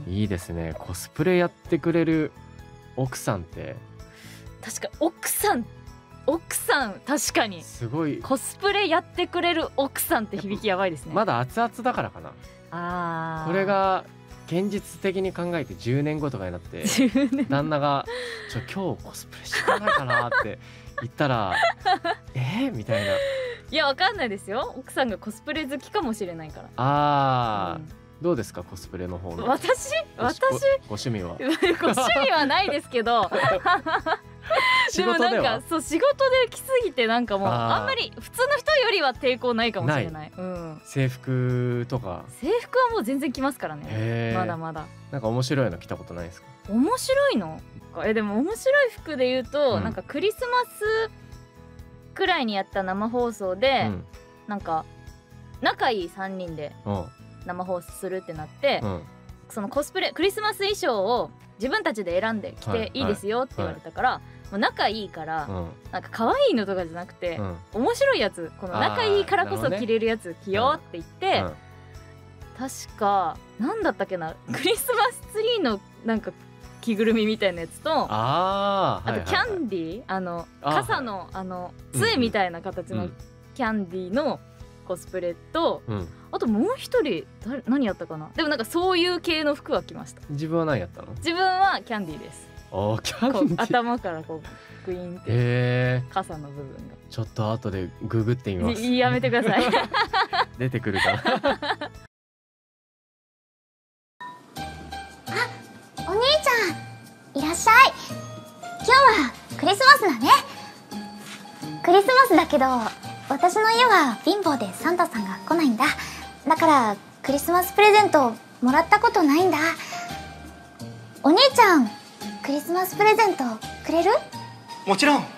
いいですね。コスプレやってくれる奥さんって確か奥さん確かにすごい。 コスプレやってくれる奥さんって響きやばいですね。 まだ熱々だからかな。 あー、 これが現実的に考えて10年後とかになって 10年旦那が今日コスプレしてないかなって言ったらみたいな。 いやわかんないですよ。奥さんがコスプレ好きかもしれないから。 あー、 うんどうですかコスプレの方の私ご趣味は。 ご趣味はないですけど仕事ではもなんかそう仕事で来すぎてなんかもうあんまり普通の人よりは抵抗ないかもしれない。うん、 制服とか。 制服はもう全然着ますからね。 へー、 まだまだなんか面白いの着たことないですか？ 面白いのでも面白い服で言うと、 うんなんかクリスマスくらいにやった生放送で、 うんなんか仲いい3人でうん生放送するってなって、 うんそのコスプレクリスマス衣装を自分たちで選んで着ていいですよって言われたから、もう仲いいから、 うんなんか可愛いのとかじゃなくて、 うん面白いやつ、この仲いいからこそなるほどね着れるやつ着ようって言って、 うん確かなんだったっけな、クリスマスツリーのなんか着ぐるみみたいなやつと、ああとキャンディー、傘の杖みたいな形のキャンディーのコスプレと、 うんあともう一人何やったかな。でもなんかそういう系の服は着ました。 自分は何やったの？ 自分はキャンディーです。 キャこうンディー。 頭からこうグイーンってへー、 傘の部分ちょっと後でググってみます。 がやめてください出てくるかな。 お兄ちゃんいらっしゃい。今日はクリスマスだね。クリスマスだけど私の家は貧乏でサンタさんが来ないんだ。だからクリスマスプレゼントもらったことないんだ。お兄ちゃんクリスマスプレゼントくれる？ もちろん。